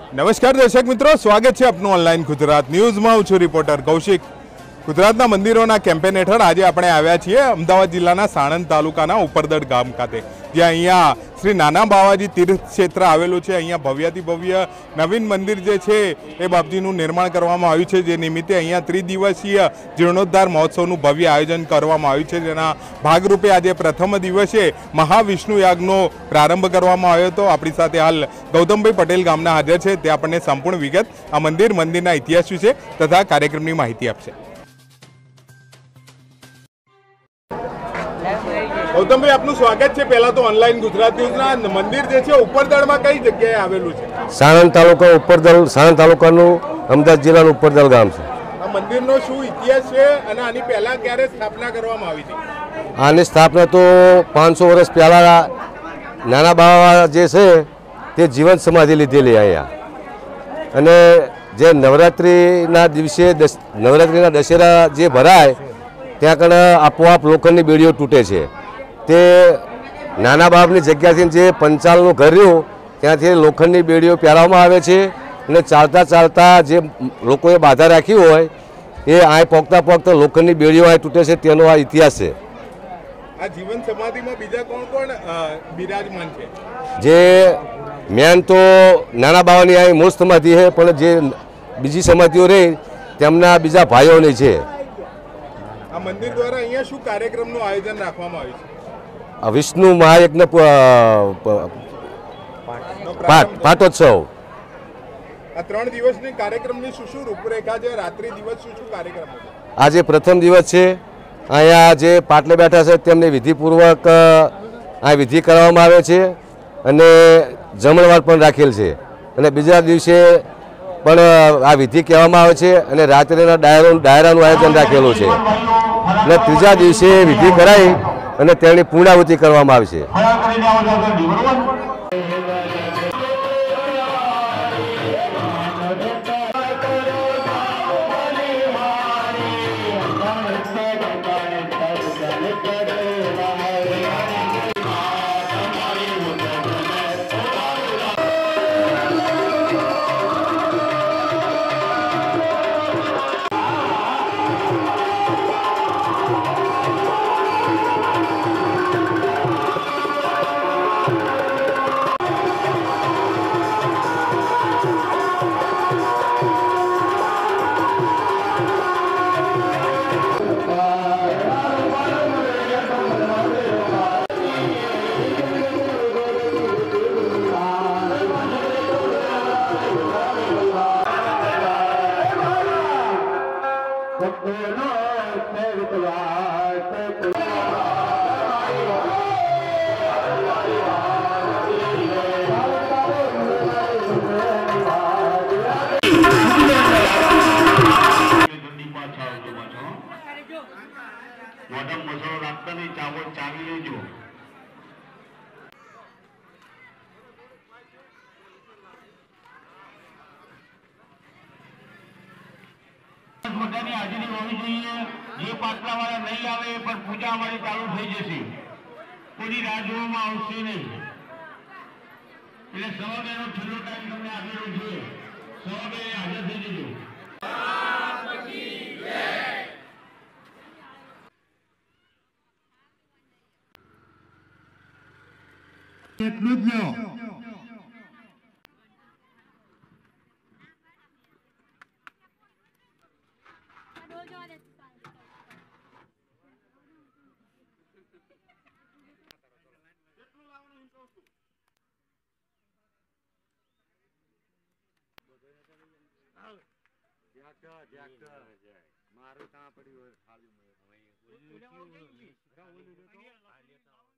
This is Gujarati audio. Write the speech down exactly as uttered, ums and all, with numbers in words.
નમસ્કાર દર્શક મિત્રો, સ્વાગત છે આપનું ઓનલાઈન ગુજરાત ન્યૂઝમાં। હું છું રિપોર્ટર કૌશિક। ગુજરાતના મંદિરોના કેમ્પેન હેઠળ આજે આપણે આવ્યા છીએ અમદાવાદ જિલ્લાના સાણંદ તાલુકાના ઉપરદડ ગામ ખાતે, જ્યાં અહીંયા શ્રી નાના બાવાજી તીર્થ ક્ષેત્ર આવેલું છે। અહીંયા ભવ્યાતિ ભવ્ય નવીન મંદિર જે છે એ બાપજીનું નિર્માણ કરવામાં આવ્યું છે, જે નિમિત્તે અહીંયા ત્રિદિવસીય જીર્ણોદ્ધાર મહોત્સવનું ભવ્ય આયોજન કરવામાં આવ્યું છે, જેના ભાગરૂપે આજે પ્રથમ દિવસે મહાવિષ્ણુ યાગનો પ્રારંભ કરવામાં આવ્યો હતો। આપણી સાથે હાલ ગૌતમભાઈ પટેલ ગામના હાજર છે, તે આપણને સંપૂર્ણ વિગત આ મંદિર મંદિરના ઇતિહાસ વિશે તથા કાર્યક્રમની માહિતી આપશે। ગૌતમભાઈ, આપનું સ્વાગત છે। પહેલા તો ઓનલાઈન ગુજરાત ન્યૂઝના મંદિર જે છે ઉપરદળમાં કઈ જગ્યાએ આવેલું છે? સાણંદ તાલુકા ઉપરદળ, સાણંદ તાલુકાનું અમદાવાદ જિલ્લાનું ઉપરદળ ગામ છે। આ મંદિરનો શું ઇતિહાસ છે અને આની પહેલા ક્યારે સ્થાપના કરવામાં આવી હતી? આની સ્થાપના તો પાંચસો વર્ષ પહેલા નાના બાવા જે છે તે જીવન સમાધિ લીધેલી અહીંયા, અને જે નવરાત્રિના દિવસે નવરાત્રિના દશેરા જે ભરાય ત્યાં કણ આપોઆપ લોખંડની બેડીઓ તૂટે છે। તે નાના બાપની જગ્યાથી જે પંચાલનું ઘર રહ્યું ત્યાંથી લોખંડની બેડીઓ પહેરવામાં આવે છે, અને ચાલતા ચાલતા જે લોકોએ બાધા રાખી હોય એ આય પોકતા પોકતા લોખંડની બેડીઓ આય તૂટે છે, તેનો આ ઇતિહાસ છે। આ જીવન સમાધિમાં બીજા કોણ કોણ બિરાજમાન છે? જે મેન તો નાના બાવાની આ મૂળ સમાધિ છે, પણ જે બીજી સમાધિઓ રહી તેમના બીજા ભાઈઓની છે। આ મંદિર દ્વારા અહીંયા શું કાર્યક્રમનું આયોજન રાખવામાં આવ્યું છે? વિષ્ણુ મહાયજ્ઞ પાટોત્સવ। આ ત્રણ દિવસની કાર્યક્રમની શું શું રૂપરેખા છે? રાત્રિ દિવસ શું શું કાર્યક્રમ છે? આજે પ્રથમ દિવસ છે। અહીંયા જે પાટલે બેઠા છે તેમને વિધિપૂર્વક આ વિધિ કરવામાં આવે છે, અને જમણવાર પણ રાખેલ છે, અને બીજા દિવસે પણ આ વિધિ કહેવામાં આવે છે, અને રાત્રેના ડાયરો ડાયરાનું આયોજન રાખેલું છે, અને ત્રીજા દિવસે વિધિ કરાઈ અને તેની પૂર્ણાહુતિ કરવામાં આવશે। બધાની હાજરી હોવી જોઈએ। જે પાટલા વાળા નહીં આવે પણ પૂજા અમારી ચાલુ થઈ જશે, કોઈની રાહ જોવામાં આવશે નહીં। એટલે સવારેનો છેલ્લો ટાઈમ તમને આપેલો છે, સવારે હાજર થઈ જજો। એટલું જ લો। મારું ત્યાં પડ્યું